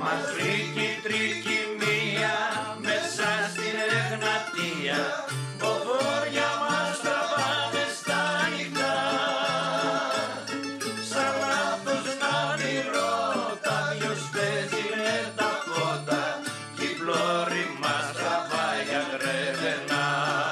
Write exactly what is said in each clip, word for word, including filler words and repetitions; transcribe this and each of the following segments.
Μας βρήκε η τρικυμία μέσα στην Εγνατία, ποφόρια μας τραβάνε στα νυχτά. Σαν λάθος να μυρώτα ποιος παίζει με τα φώτα κι η πλώρη μας τραβάει για γρεβενά.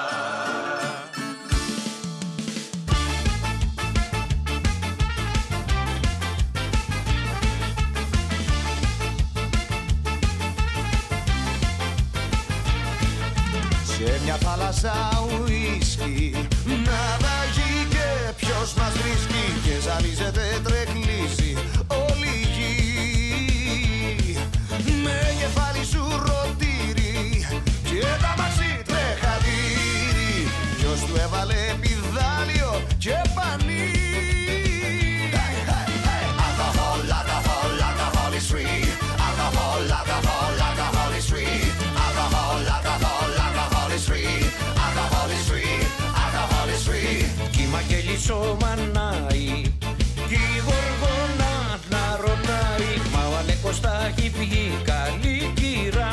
Σε μια θάλασσα ουίσκι, ναυαγεί και ποιος μας βρίσκει και ζαλίζεται, τρεκλίζει όλη η γη. Με κεφάλι σου ρωτήρι και τα μαξί τρεχατήρι, ποιος του έβαλε πηδάλιο και πανί. Alcohol, alcohol, alcohol is free. Alcohol, alcohol, alcohol is free. Alcohol, alcohol, alcohol is free. Alcohol is free. Alcohol is free. Κύμα και λύσο μανάει κι η γοργόνα να ρωτάει, μα ο Αλέκος τα έχει βγει καλή κυρά.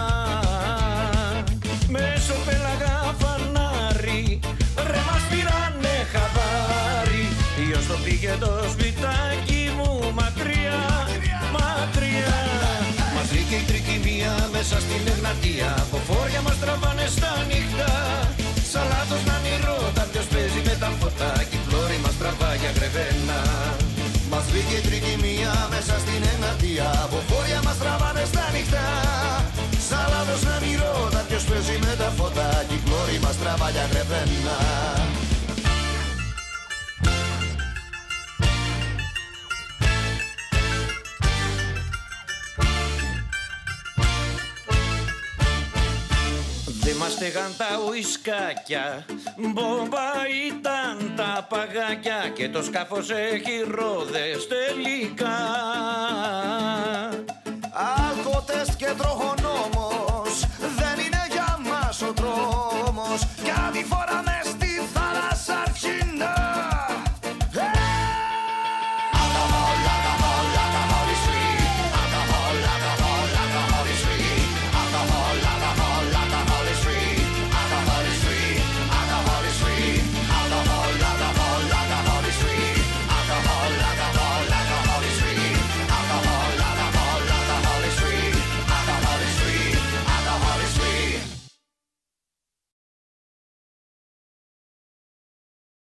Μέσω πέλαγα φανάρι, ρε μας πήρανε χαβάρι. Ποιος το πήγε το σπιτάκι μου μακριά, μακριά. Μας βρήκε η τρικυμία μέσα στην Εγνατία, ποφόρια μας τραβάνε στα νύχτα. Σαν λάθος να μυρώτα ποιος παίζει με τα φώτα κι η πλώρη μας τραβάει για γρεβένα. Μας βρήκε η τρικυμία μέσα στην Εγνατία, ποφόρια μας τραβάνε στα νυχτά. Σαν λάθος να μυρώτα ποιος παίζει με τα φώτα κι η πλώρη μας τραβάει για γρεβένα. Δε μας στεγαν τα ουισκάκια, μπόμπα ήταν τα παγάκια και το σκάφος έχει ρόδες τελικά. Αλκοτέστ και τροχονόμος, δεν είναι για μας ο δρόμος. Κάτι φοράμε